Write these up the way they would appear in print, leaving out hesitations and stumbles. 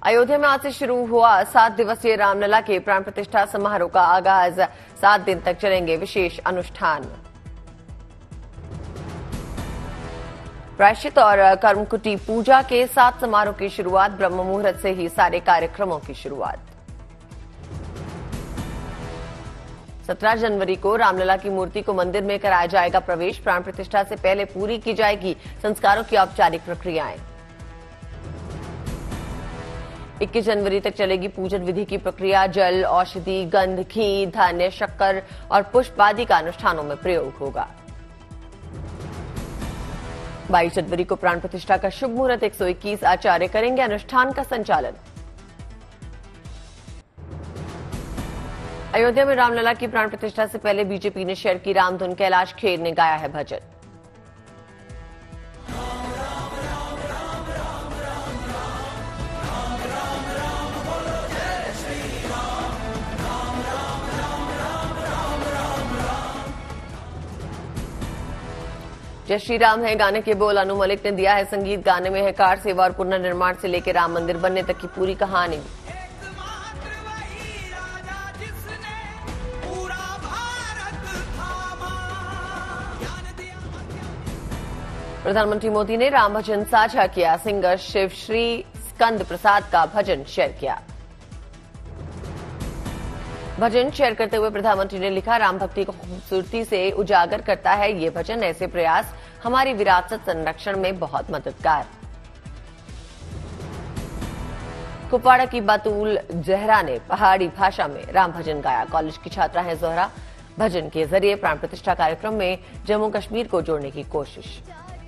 अयोध्या में आज से शुरू हुआ 7 दिवसीय रामलला के प्राण प्रतिष्ठा समारोह का आगाज। 7 दिन तक चलेंगे विशेष अनुष्ठान। प्रायश्चित और कर्मकुटी पूजा के 7 समारोह की शुरुआत। ब्रह्म मुहूर्त से ही सारे कार्यक्रमों की शुरुआत। 17 जनवरी को रामलला की मूर्ति को मंदिर में कराया जाएगा प्रवेश। प्राण प्रतिष्ठा से पहले पूरी की जाएगी संस्कारों की औपचारिक प्रक्रियाएं। 21 जनवरी तक चलेगी पूजन विधि की प्रक्रिया। जल, औषधि, गंध, घी, धान्य, शक्कर और पुष्प आदि का अनुष्ठानों में प्रयोग होगा। 22 जनवरी को प्राण प्रतिष्ठा का शुभ मुहूर्त। 121 आचार्य करेंगे अनुष्ठान का संचालन। अयोध्या में रामलला की प्राण प्रतिष्ठा से पहले बीजेपी ने शेयर की रामधुन। कैलाश खेर ने गाया है भजन। जय श्री राम है गाने के बोल। अनु मलिक ने दिया है संगीत। गाने में है कार सेवा और पुनर्निर्माण से लेकर राम मंदिर बनने तक की पूरी कहानी। प्रधानमंत्री मोदी ने राम भजन साझा किया। सिंगर शिव श्री स्कंद प्रसाद का भजन शेयर किया। भजन शेयर करते हुए प्रधानमंत्री ने लिखा, राम भक्ति को खूबसूरती से उजागर करता है ये भजन। ऐसे प्रयास हमारी विरासत संरक्षण में बहुत मददगार। कुपवाड़ा की बातूल जहरा ने पहाड़ी भाषा में राम भजन गाया। कॉलेज की छात्रा है जोहरा। भजन के जरिए प्राण प्रतिष्ठा कार्यक्रम में जम्मू कश्मीर को जोड़ने की कोशिश।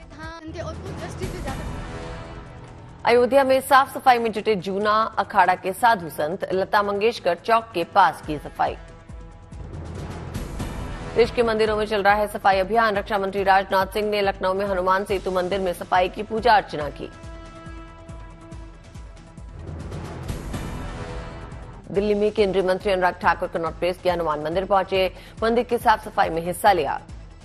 अयोध्या में साफ सफाई में जुटे जूना अखाड़ा के साधु संत। लता मंगेशकर चौक के पास की सफाई। देश के मंदिरों में चल रहा है सफाई अभियान। रक्षा मंत्री राजनाथ सिंह ने लखनऊ में हनुमान सेतु मंदिर में सफाई की पूजा अर्चना की। दिल्ली में केंद्रीय मंत्री अनुराग ठाकुर कनॉट प्लेस के हनुमान मंदिर पहुंचे। मंदिर की साफ सफाई में हिस्सा लिया।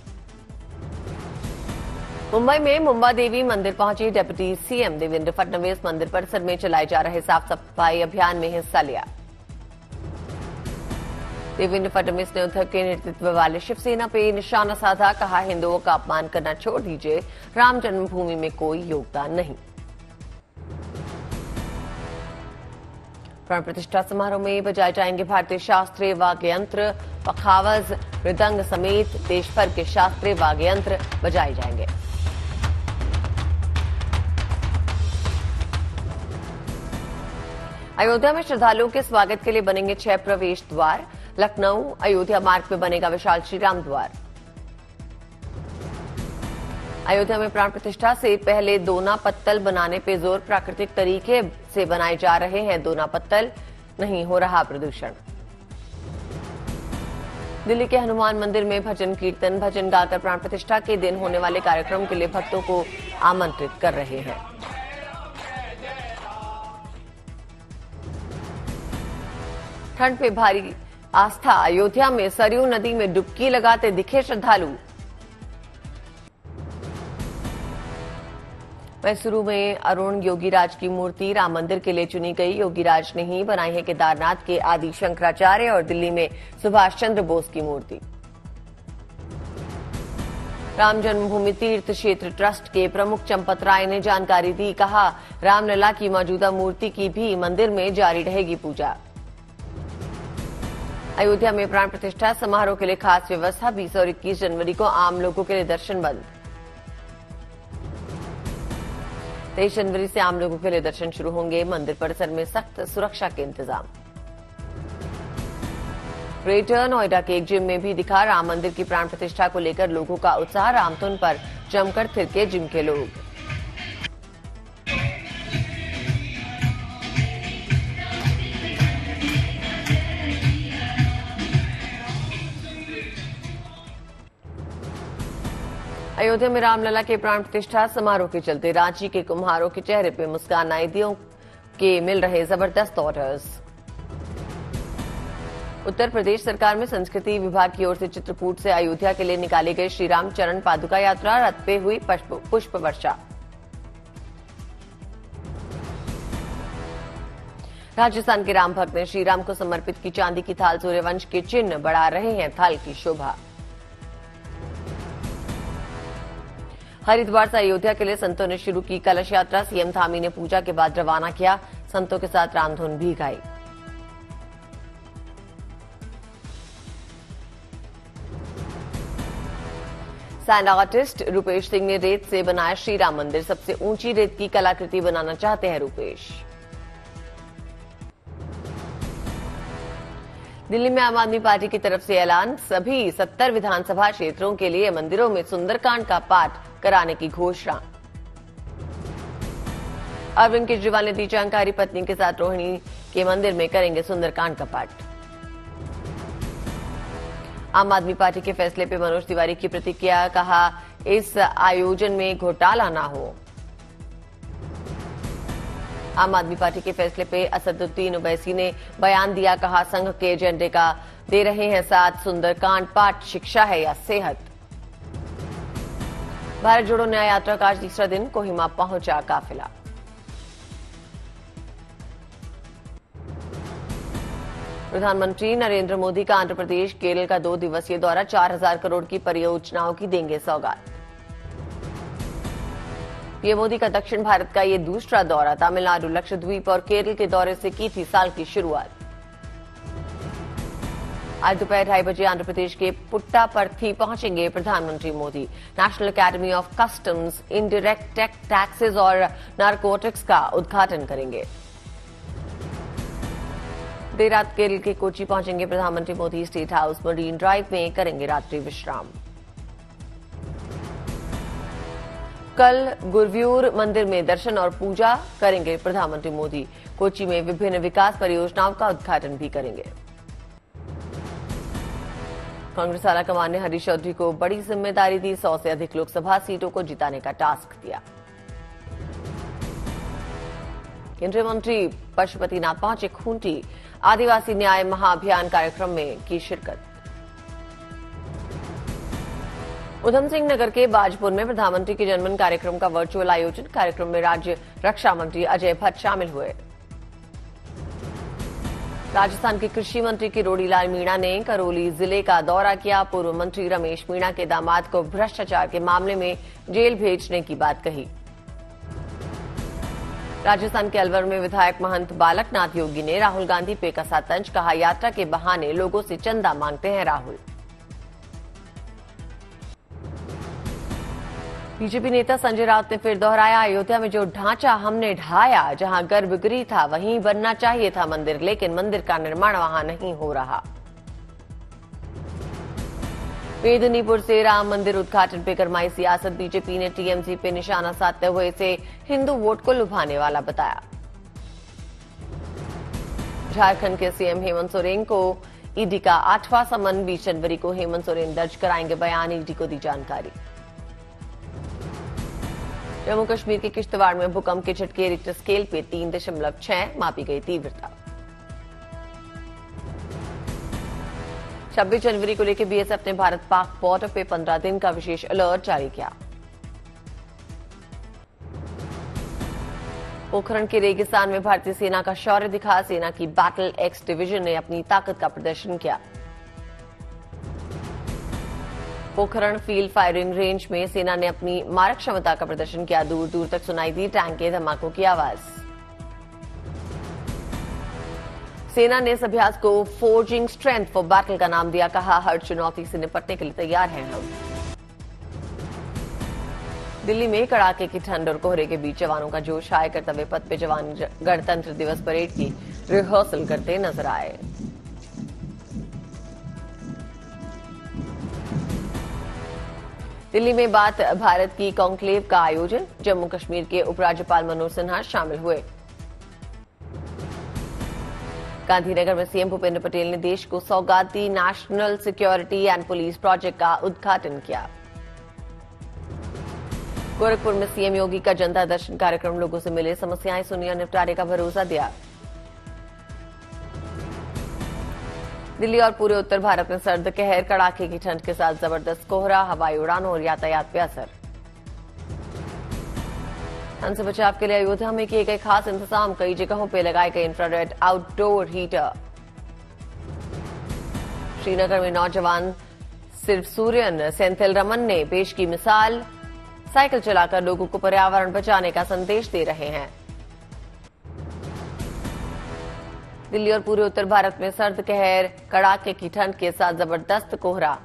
मुंबई में मुंबा देवी मंदिर पहुंची डिप्टी सीएम देवेंद्र फडणवीस। मंदिर परिसर में चलाए जा रहे साफ सफाई अभियान में हिस्सा लिया। देवेंद्र फडणवीस ने उद्धव के नेतृत्व वाले शिवसेना पे निशाना साधा। कहा, हिंदुओं का अपमान करना छोड़ दीजिए, राम जन्मभूमि में कोई योगदान नहीं। प्राण प्रतिष्ठा समारोह में बजाए जाएंगे भारतीय शास्त्रीय वाद्य यंत्र। पखावज, मृदंग समेत देश भर के शास्त्रीय वाद्य यंत्र बजाए जाएंगे। अयोध्या में श्रद्धालुओं के स्वागत के लिए बनेंगे 6 प्रवेश द्वार। लखनऊ अयोध्या मार्ग में बनेगा विशाल श्रीराम द्वार। अयोध्या में प्राण प्रतिष्ठा से पहले दोना पत्तल बनाने पे जोर। प्राकृतिक तरीके से बनाए जा रहे हैं दोना पत्तल, नहीं हो रहा प्रदूषण। दिल्ली के हनुमान मंदिर में भजन कीर्तन। भजन गाकर प्राण प्रतिष्ठा के दिन होने वाले कार्यक्रम के लिए भक्तों को आमंत्रित कर रहे हैं। ठंड पे भारी आस्था। अयोध्या में सरयू नदी में डुबकी लगाते दिखे श्रद्धालु। मैसूरू में अरुण योगीराज की मूर्ति राम मंदिर के लिए चुनी गई। योगीराज ने ही बनाई है केदारनाथ के आदि शंकराचार्य। और दिल्ली में सुभाष चंद्र बोस की मूर्ति। राम जन्मभूमि तीर्थ क्षेत्र ट्रस्ट के प्रमुख चंपत राय ने जानकारी दी। कहा, रामलला की मौजूदा मूर्ति की भी मंदिर में जारी रहेगी पूजा। अयोध्या में प्राण प्रतिष्ठा समारोह के लिए खास व्यवस्था। 20 और 21 जनवरी को आम लोगों के लिए दर्शन बंद। 23 जनवरी से आम लोगों के लिए दर्शन शुरू होंगे। मंदिर परिसर में सख्त सुरक्षा के इंतजाम। ग्रेटर नोएडा के एक जिम में भी दिखा राम मंदिर की प्राण प्रतिष्ठा को लेकर लोगों का उत्साह। रामधुन पर जमकर थिरके जिम के लोग। अयोध्या में रामलला के प्राण प्रतिष्ठा समारोह के चलते रांची के कुम्हारों के चेहरे पे मुस्कान आई। दीयों के मिल रहे जबरदस्त ऑर्डर्स। उत्तर प्रदेश सरकार में संस्कृति विभाग की ओर से चित्रकूट से अयोध्या के लिए निकाली गई श्रीराम चरण पादुका यात्रा। रथ पे हुई पुष्प वर्षा। राजस्थान के राम भक्त ने श्री राम को समर्पित की चांदी की थाल, सूर्यवंश के चिन्ह बढ़ा रहे हैं थाल की शोभा। हरिद्वार से अयोध्या के लिए संतों ने शुरू की कलश यात्रा, सीएम धामी ने पूजा के बाद रवाना किया, संतों के साथ रामधुन भी गाई। सैंड आर्टिस्ट रूपेश सिंह ने रेत से बनाया श्री राम मंदिर, सबसे ऊंची रेत की कलाकृति बनाना चाहते हैं रूपेश। दिल्ली में आम आदमी पार्टी की तरफ से ऐलान, सभी 70 विधानसभा क्षेत्रों के लिए मंदिरों में सुंदरकांड का पाठ कराने की घोषणा। अरविंद केजरीवाल ने दी जानकारी, पत्नी के साथ रोहिणी के मंदिर में करेंगे सुंदरकांड का पाठ। आम आदमी पार्टी के फैसले पे मनोज तिवारी की प्रतिक्रिया, कहा इस आयोजन में घोटाला ना हो। आम आदमी पार्टी के फैसले पे असदुद्दीन ओवैसी ने बयान दिया, कहा संघ के एजेंडे का दे रहे हैं साथ, सुंदरकांड पाठ शिक्षा है या सेहत। भारत जोड़ो न्याय यात्रा का आज तीसरा दिन, कोहिमा पहुंचा काफिला। प्रधानमंत्री नरेंद्र मोदी का आंध्र प्रदेश केरल का 2 दिवसीय दौरा, 4000 करोड़ की परियोजनाओं की देंगे सौगात। पीएम मोदी का दक्षिण भारत का ये दूसरा दौरा, तमिलनाडु, लक्षद्वीप और केरल के दौरे से की थी साल की शुरुआत। आज दोपहर 2:30 बजे आंध्र प्रदेश के पुट्टापर्थी पहुंचेंगे प्रधानमंत्री Modi. National academy of customs, indirect taxes और नारकोटिक्स का उद्घाटन करेंगे। देर रात केरल के कोची पहुंचेंगे प्रधानमंत्री Modi, state house marine drive में करेंगे रात्रि विश्राम। कल गुरव्यूर मंदिर में दर्शन और पूजा करेंगे प्रधानमंत्री मोदी। कोची में विभिन्न विकास परियोजनाओं का उद्घाटन भी करेंगे। कांग्रेस आलाकमान ने हरीश चौधरी को बड़ी जिम्मेदारी दी, 100 से अधिक लोकसभा सीटों को जिताने का टास्क दिया। केंद्रीय मंत्री पशुपतिनाथ पहुंचे खूंटी, आदिवासी न्याय महाअभियान कार्यक्रम में की शिरकत। उधम सिंह नगर के बाजपुर में प्रधानमंत्री के जन्मदिन कार्यक्रम का वर्चुअल आयोजन, कार्यक्रम में राज्य रक्षा मंत्री अजय भट्ट शामिल हुए। राजस्थान के कृषि मंत्री किरोड़ी लाल मीणा ने करौली जिले का दौरा किया, पूर्व मंत्री रमेश मीणा के दामाद को भ्रष्टाचार के मामले में जेल भेजने की बात कही। राजस्थान के अलवर में विधायक महंत बालकनाथ योगी ने राहुल गांधी पे कसा तंज, कहा यात्रा के बहाने लोगों से चंदा मांगते हैं राहुल। बीजेपी नेता संजय राउत ने फिर दोहराया, अयोध्या में जो ढांचा हमने ढाया, जहां गर्भगृह था वहीं बनना चाहिए था मंदिर, लेकिन मंदिर का निर्माण वहां नहीं हो रहा। मेदिनीपुर से राम मंदिर उद्घाटन पे गरमाई सियासत, बीजेपी ने टीएमसी पे निशाना साधते हुए इसे हिंदू वोट को लुभाने वाला बताया। झारखंड के सीएम हेमंत सोरेन को ईडी का 8वां समन, 20 जनवरी को हेमंत सोरेन दर्ज कराएंगे बयान, ईडी को दी जानकारी। जम्मू कश्मीर के किश्तवाड़ में भूकंप के झटके, रिक्टर स्केल पे 3.6 मापी गई तीव्रता। 26 जनवरी को लेकर बीएसएफ ने भारत पाक बॉर्डर पे 15 दिन का विशेष अलर्ट जारी किया। पोखरण के रेगिस्तान में भारतीय सेना का शौर्य दिखा, सेना की बैटल एक्स डिवीजन ने अपनी ताकत का प्रदर्शन किया। पोखरण फील्ड फायरिंग रेंज में सेना ने अपनी मारक क्षमता का प्रदर्शन किया, दूर दूर तक सुनाई दी टैंक के धमाकों की आवाज। सेना ने इस अभ्यास को फोर्जिंग स्ट्रेंथ फॉर बैटल का नाम दिया, कहा हर चुनौती से निपटने के लिए तैयार हैं हम। दिल्ली में कड़ाके की ठंड और कोहरे के बीच जवानों का जोश, आए कर्तव्य पथ पे जवान गणतंत्र दिवस परेड की रिहर्सल करते नजर आए। दिल्ली में बात भारत की कॉन्क्लेव का आयोजन, जम्मू कश्मीर के उपराज्यपाल मनोज सिन्हा शामिल हुए। गांधीनगर में सीएम भूपेंद्र पटेल ने देश को सौगात दी, national security and police project का उद्घाटन किया। गोरखपुर में सीएम योगी का जनता दर्शन कार्यक्रम, लोगों से मिले, समस्याएं सुनी और निपटारे का भरोसा दिया। दिल्ली और पूरे उत्तर भारत में सर्द कहर, कड़ाके की ठंड के साथ जबरदस्त कोहरा, हवाई उड़ानों और यातायात पे असर। ठंड से बचाव के लिए अयोध्या में किए गए खास इंतजाम, कई जगहों पर लगाए गए इंफ्रारेड आउटडोर हीटर। श्रीनगर में नौजवान सिरसूरियन सेंथिल रमन ने पेश की मिसाल, साइकिल चलाकर लोगों को पर्यावरण बचाने का संदेश दे रहे हैं। दिल्ली और पूरे उत्तर भारत में सर्द कहर, कड़ाके की ठंड के साथ जबरदस्त कोहरा।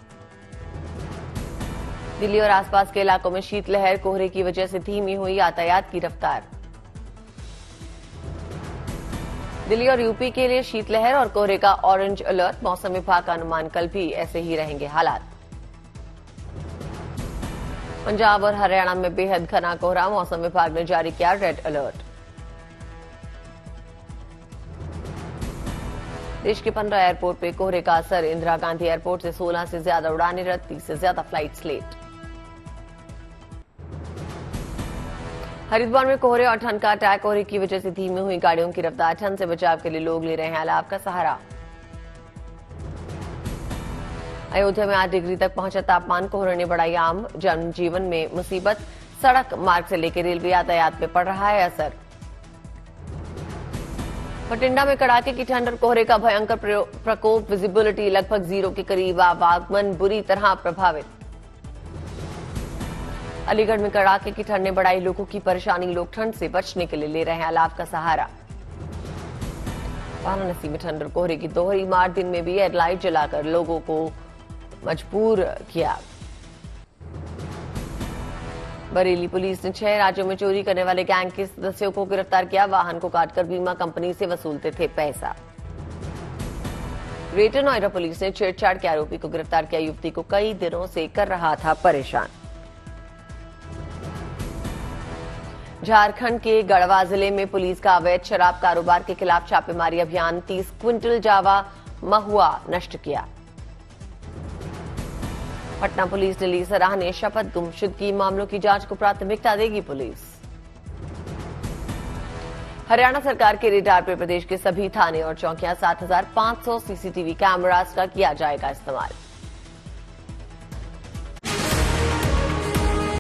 दिल्ली और आसपास के इलाकों में शीतलहर, कोहरे की वजह से धीमी हुई यातायात की रफ्तार। दिल्ली और यूपी के लिए शीतलहर और कोहरे का ऑरेंज अलर्ट, मौसम विभाग का अनुमान कल भी ऐसे ही रहेंगे हालात। पंजाब और हरियाणा में बेहद घना कोहरा, मौसम विभाग ने जारी किया रेड अलर्ट। देश के 15 एयरपोर्ट पे कोहरे का असर, इंदिरा गांधी एयरपोर्ट से 16 से ज्यादा उड़ानें रद्द, 30 से ज्यादा फ्लाइट्स लेट। हरिद्वार में कोहरे और ठंड का अटैक, कोहरे की वजह से धीमी हुई गाड़ियों की रफ्तार, ठंड से बचाव के लिए लोग ले रहे हैं अलाव का सहारा। अयोध्या में 8 डिग्री तक पहुंचा तापमान, कोहरे ने बढ़ाई आम जनजीवन में मुसीबत, सड़क मार्ग से लेकर रेलवे यातायात पे पड़ रहा है असर। बठिंडा में कड़ाके की ठंड और कोहरे का भयंकर प्रकोप, विजिबिलिटी लगभग 0 के करीब, आवागमन बुरी तरह प्रभावित। अलीगढ़ में कड़ाके की ठंड ने बढ़ाई लोगों की परेशानी, लोग ठंड से बचने के लिए ले रहे हैं अलाव का सहारा। वाराणसी में ठंड और कोहरे की दोहरी मार, दिन में भी हेडलाइट जलाकर लोगों को मजबूर किया। बरेली पुलिस ने 6 राज्यों में चोरी करने वाले गैंग के सदस्यों को गिरफ्तार किया, वाहन को काटकर बीमा कंपनी से वसूलते थे पैसा। ग्रेटर नोएडा पुलिस ने छेड़छाड़ के आरोपी को गिरफ्तार किया, युवती को कई दिनों से कर रहा था परेशान। झारखंड के गढ़वा जिले में पुलिस का अवैध शराब कारोबार के खिलाफ छापेमारी अभियान, 30 क्विंटल जावा महुआ नष्ट किया। पटना पुलिस ने ली सराहनीय शपथ, गुमशुदगी मामलों की जांच को प्राथमिकता देगी पुलिस। हरियाणा सरकार के रेडार पर प्रदेश के सभी थाने और चौकियां, 7500 सीसीटीवी कैमरास का किया जाएगा इस्तेमाल।